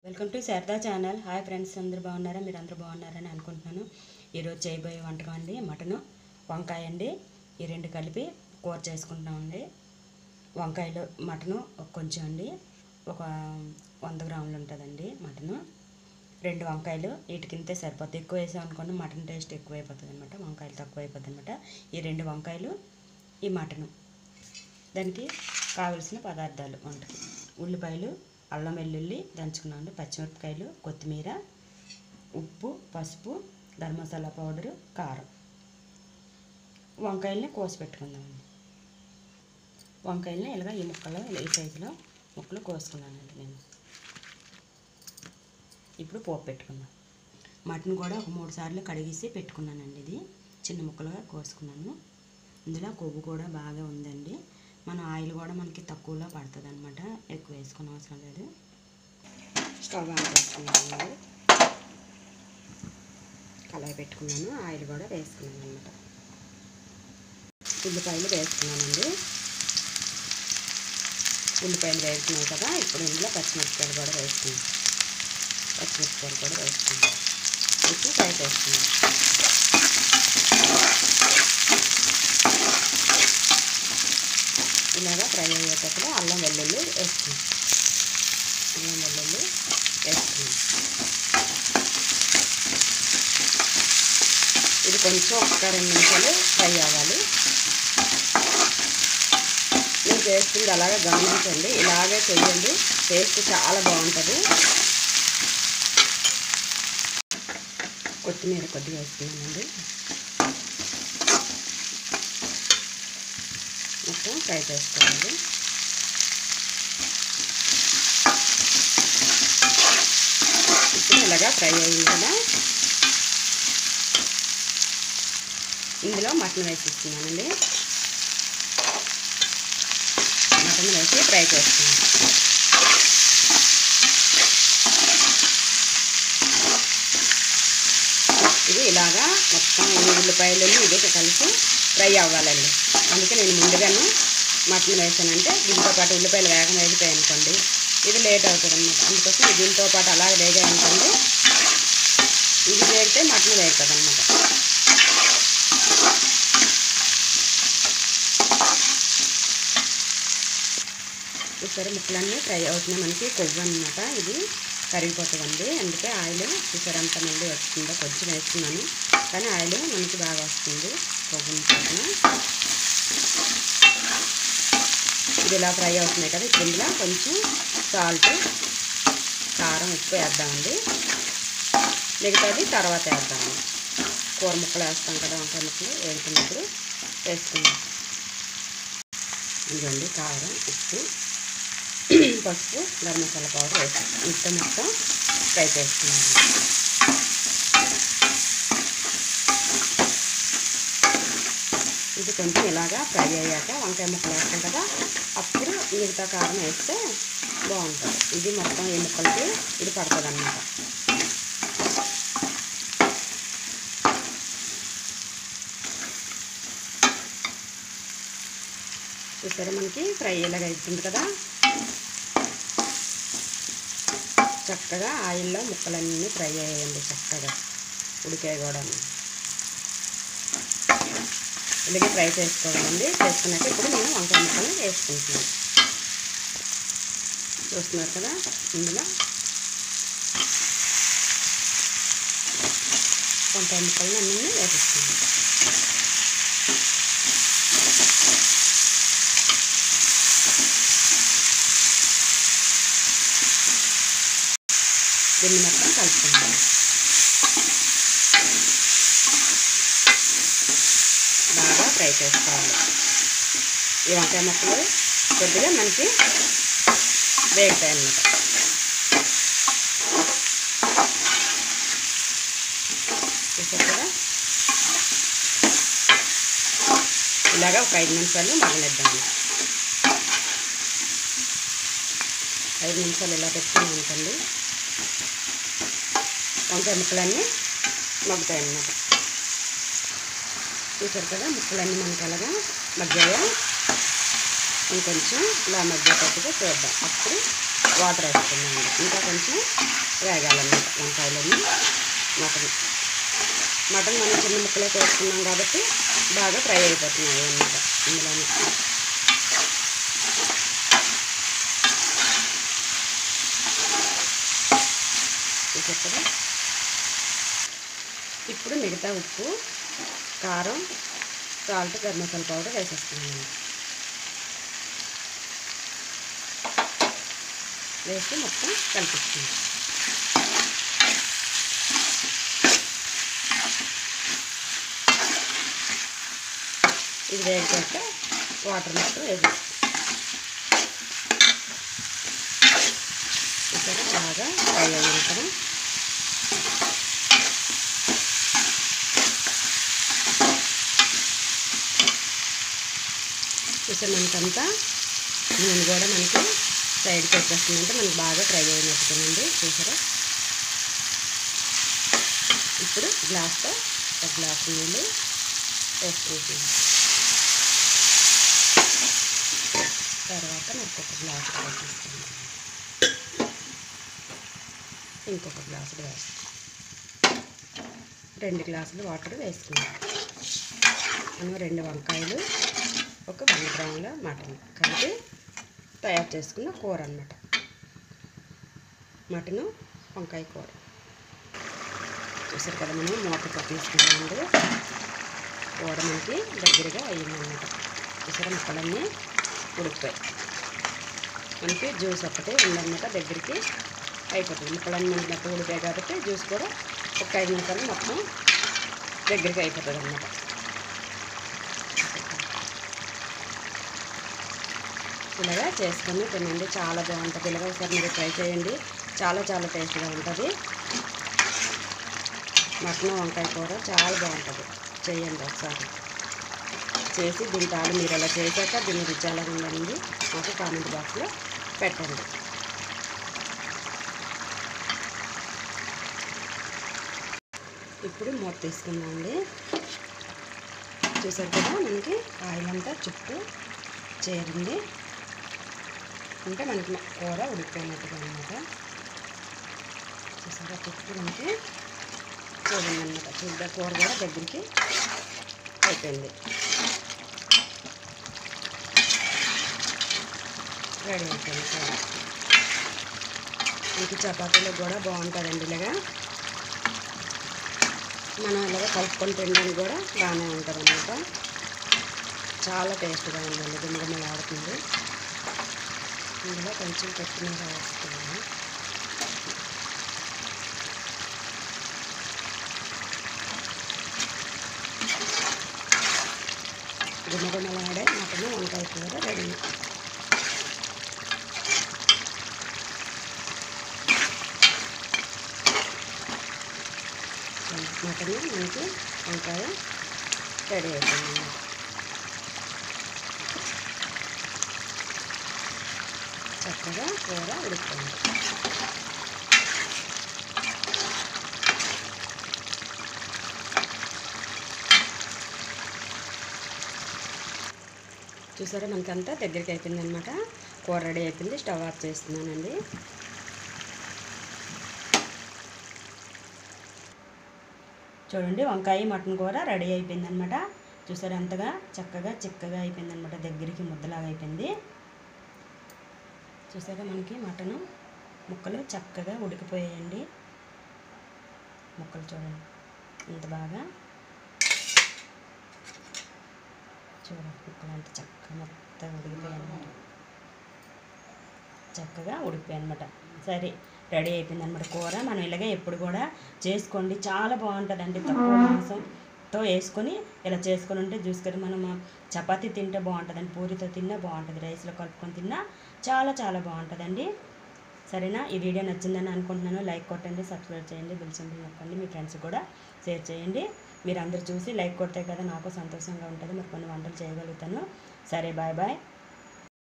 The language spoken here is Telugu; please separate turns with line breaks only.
Welcome to Sharada channel. Hi friends, అందరూ బాగున్నారా? మీరు అందరూ బాగున్నారని అనుకుంటున్నాను. ఈరోజు చేయబోయే వంటకం అండి మటను, వంకాయ అండి. ఈ రెండు కలిపి కూర చేసుకుంటున్నామండి. వంకాయలు మటను కొంచెం అండి, ఒక 100 గ్రాములు ఉంటుందండి మటను. 2 వంకాయలు వీటికింతే సరిపోతుంది. ఎక్కువ వేసామనుకోండి మటన్ టేస్ట్ ఎక్కువ అయిపోతుంది అనమాట, వంకాయలు తక్కువ అయిపోతుంది అనమాట. ఈ 2 వంకాయలు, ఈ మటను. దానికి కావలసిన పదార్థాలు వంటకి: ఉల్లిపాయలు, అల్లం వెల్లుల్లి దంచుకున్నాను, పచ్చిమిరపకాయలు, కొత్తిమీర, ఉప్పు, పసుపు, గరం మసాలా పౌడరు, కారం. వంకాయల్ని కోసి పెట్టుకుందామండి. వంకాయల్ని ఇలాగ ఈ ముక్కలు, ఈ సైజులో ముక్కలు కోసుకున్నానండి నేను. ఇప్పుడు పోపు పెట్టుకుందాం. మటన్ కూడా ఒక 3 సార్లు కడిగేసి పెట్టుకున్నానండి. ఇది చిన్న ముక్కలుగా కోసుకున్నాను. ఇందులో కొవ్వు కూడా బాగా ఉందండి. మన ఆయిల్ కూడా మనకి తక్కువలో పడుతుంది అనమాట, ఎక్కువ వేసుకునే అవసరం లేదు. స్టవ్ ఆన్ చేసుకున్నాను, కళాయి పెట్టుకున్నాను, ఆయిల్ కూడా వేసుకున్నాను అనమాట. ఉల్లిపాయలు వేసుకున్నానండి. ఉల్లిపాయలు వేసుకున్నాయి కదా, ఇప్పుడు ఇందులో పచ్చిమిరపకాయలు కూడా వేసుకున్నాను. పచ్చిమిరపకాయలు కూడా వేసుకున్నాను. ఇప్పుడు ఫ్రై చేసుకున్నాను. ఇలాగా ఫ్రై అయ్యేటప్పుడు అల్లం వెల్లుల్లి వేసుకున్నాను. అల్లం వెల్లుల్లి వేసుకున్నాను. ఇది కొంచెం ఒక 2 నిమిషాలు ఫ్రై అవ్వాలి. నేను చేస్తుంది అలాగే గమనించండి, ఇలాగే చేయండి, టేస్ట్ చాలా బాగుంటుంది. కొత్తిమీర కొద్దిగా వేసుకున్నానండి. మొత్తం ఫ్రై చేసుకోవాలి. ఇప్పుడు ఇలాగా ఫ్రై అయింది కదా, ఇందులో మటన్ వేసిస్తున్నానండి. మటన్ వేసి ఫ్రై చేస్తున్నాను. ఇది ఇలాగా మొత్తం ఉల్లిపాయలు ఇదే కలిసి ఫ్రై అవ్వాలండి. అందుకే నేను ముందుగాను మటన్ వేసానంటే దీంతో పాటు ఉల్లిపాయలు వేగం వేగిపోయాయి అనుకోండి, ఇది లేట్ అవుతుంది అన్నమాట. అందుకోసం దీంతో పాటు అలాగే వేగాయి అనుకోండి, ఇది వేగితే మటన్ వేగుతుంది అన్నమాట. చూసారా, ముక్కలన్నీ ఫ్రై అవుతున్నాయి. మనకి కొవ్వు అన్నమాట, ఇది కరిగిపోతుందండి. అందుకే ఆయిల్ చూసారా అంత మళ్ళీ వస్తుందో, కొంచెం వేస్తున్నాను కానీ ఆయిల్ మనకి బాగా వస్తుంది కొవ్వు పక్కన. ఇది ఇలా ఫ్రై అవుతున్నాయి కదా, ఇప్పుడు ఇందులో కొంచెం సాల్ట్, కారం, ఉప్పు వేద్దామండి. మిగతాది తర్వాత వేద్దామండి. కూర ముక్కలు వేస్తాం కదా, వంకాయ ముక్కలు వేసుకున్నప్పుడు వేసుకుందాం. ఇదిగోండి కారం, ఉప్పు, పసుపు, గరం మసాలా పౌడర్ వేసి మొత్తం ఫ్రై చేసుకున్నాను. ఇది కొంచెం ఇలాగా ఫ్రై అయ్యాక వంకాయ ముక్కలు వేస్తాం కదా, అప్పుడు మిగతా కారం వేస్తే బాగుంటుంది. ఇది మొత్తం ఈ ముక్కలకి ఇది పడుతుంది అన్నమాట. చూసారా మనకి ఫ్రై ఇలాగ అవుతుంది కదా, చక్కగా ఆయిల్లో ముక్కలన్నీ ఫ్రై అయ్యాయండి, చక్కగా ఉడికాయి కూడా. ఇలాగే ఫ్రై చేసుకోవాలండి. చేసుకున్నాక ఇప్పుడు నేను వంకాయ ముక్కలు వేసుకుంటున్నాను. చూస్తున్నారు కదా, ఇందులో వంకాయ ముక్కలను అన్నీ వేసేస్తున్నాను. దీన్ని మొత్తం కలుపుకుంటాం. బాగా ఫ్రై చేసుకోవాలి. ఈ వంకాయ ముక్కలు కొద్దిగా మనకి వేగుతాయి అన్నమాట. చూసారు కదా, ఇలాగా ఒక 5 నిమిషాలు మగ్గనిద్దాము. 5 నిమిషాలు ఇలా పెట్టుకుని అనుకోండి, వంకాయ ముక్కలన్నీ మగ్గుతాయి అన్నమాట. చూసారు కదా, ముక్కలన్నీ మనకి అలాగా మగ్గాయా. ఇంకొంచెం ఇలా మగ్గేటట్టుగా చూద్దాం. అప్పుడు వాటర్ వేసుకున్నామండి. ఇంకా కొంచెం వేగాలన్నమాట వంకాయలన్నీ. మటన్ మనం చిన్న ముక్కలే వేసుకున్నాం కాబట్టి బాగా ఫ్రై అయిపోతున్నాయి అన్నమాట ఇందులోనే. చూసారు. ఇప్పుడు మిగతా ఉప్పు, కారం, సాల్ట్, గరం మసాలా పౌడర్ వేసేస్తున్నాను. వేసి మొత్తం కలిపిస్తుంది. ఇది వేసాక వాటర్ మొత్తం వేసేస్తాం. ఇక్కడ బాగా ఫ్రై అయ్యింది కదా. ఇక్కడ మనకంతా నూనె కూడా మనకి సైడ్కి వచ్చేస్తుందంటే మనకి బాగా ఫ్రై అయినట్టునండి. చూసారా. ఇప్పుడు గ్లాస్తో ఒక గ్లాసు నీళ్ళు వేసుకుంటుంది. తర్వాత నాకు ఒక గ్లాసు వేసేస్తాను. ఇంకొక గ్లాసులు వేస్తాం. 2 గ్లాసులు వాటర్ వేసుకున్నాం. మనం 2 వంకాయలు, ఒక 100 గ్రాముల మటన్ కలిపి తయారు చేసుకున్న కూర అన్నమాట. మటను వంకాయ కూర. చూసారు కదా, మనం మూత తీసుకున్నామండి. కూర మనకి దగ్గరగా అయ్యిందన్నమాట. చూసారా, ముక్కలన్నీ ఉడికిపోయి మనకి జ్యూస్ ఒక్కటే ఉందన్నమాట. దగ్గరికి అయిపోతుంది. ముక్కలన్నీ మనకి మొత్తం ఉడికాయి కాబట్టి జ్యూస్ కూడా ఒక 5 నిమిషాలు మొత్తం దగ్గరికి అయిపోతుంది అన్నమాట. ఇలాగా చేసుకొని తినండి, చాలా బాగుంటుంది. ఇలాగ ఒకసారి మీరు ట్రై చేయండి, చాలా చాలా టేస్ట్గా ఉంటుంది. మటన్ వంకాయ కూర చాలా బాగుంటుంది. చేయండి ఒకసారి. చేసి దీని తాను మీరు అలా చేశాక దీన్ని రుచి ఎలా ఉందండి మాకు కామెంట్ బాక్స్లో పెట్టండి. ఇప్పుడు మూత తీసుకుందామండి. చూసారు కదా, మనకి ఆయిల్ అంతా చుట్టూ చేరింది. అంటే మనకి కూర ఉడికిపోయినట్టుగా అన్నమాట. చూసారా, చుట్టూ మనకి చేరిందన్నమాట. చూద్దా, కూర కూడా దగ్గరికి అయిపోయింది. రెడీ అయిపోయింది కూర. మనకి చపాతీలో కూడా బాగుంటుందండి. ఇలాగా మనం ఇలాగ కలుపుకొని తినడానికి కూడా బాగానే ఉంటుంది అన్నమాట. చాలా టేస్ట్గా ఉందండి. గుమగుమలాడుతుంది. ఇందులో కొంచెం కొత్తిమీర వేస్తున్నాను. గుమగుమలాడే మటన్ వంకాయ కూర రెడీ. మటన్ మనకి వంకాయ రెడీ అయిపోయింది. చక్కగా కూర ఉడుకుతుంది. చూసారా, మనకంతా దగ్గరికి అయిపోయింది అనమాట. కూర రెడీ అయిపోయింది. స్టవ్ ఆఫ్ చేస్తున్నానండి. చూడండి, వంకాయ మటన్ కూర రెడీ అయిపోయింది అనమాట. చూసారా, అంతగా చక్కగా చిక్కగా అయిపోయింది అనమాట. దగ్గరికి ముద్దలాగా అయిపోయింది. చూసారా, మనకి మటను ముక్కలు చక్కగా ఉడికిపోయాయండి. ముక్కలు చూడండి ఇంత బాగా. చూడండి, ముక్కలు అంత చక్కగా మొత్తం ఉడికిపోయాయి అన్నమాట. చక్కగా ఉడికిపోయాయి అనమాట. సరే, రెడీ అయిపోయింది అనమాట కూర. మనం ఇలాగే ఎప్పుడు కూడా చేసుకోండి, చాలా బాగుంటుందండి. తక్కువ మాంసంతో వేసుకొని ఇలా చేసుకొని ఉంటే జ్యూస్ కర్రీ మనం చపాతీ తింటే బాగుంటుందండి, పూరితో తిన్నా బాగుంటుంది, రైస్లో కలుపుకొని తిన్నా చాలా చాలా బాగుంటుందండి. సరేనా, ఈ వీడియో నచ్చిందని అనుకుంటున్నాను. లైక్ కొట్టండి, సబ్స్క్రైబ్ చేయండి, బెల్ సింబల్ నొక్కండి, మీ ఫ్రెండ్స్ కూడా షేర్ చేయండి. మీరు అందరూ చూసి లైక్ కొడితే కదా నాకు సంతోషంగా ఉంటుంది, మరి కొన్ని వంటలు చేయగలుగుతాను. సరే, బాయ్ బాయ్.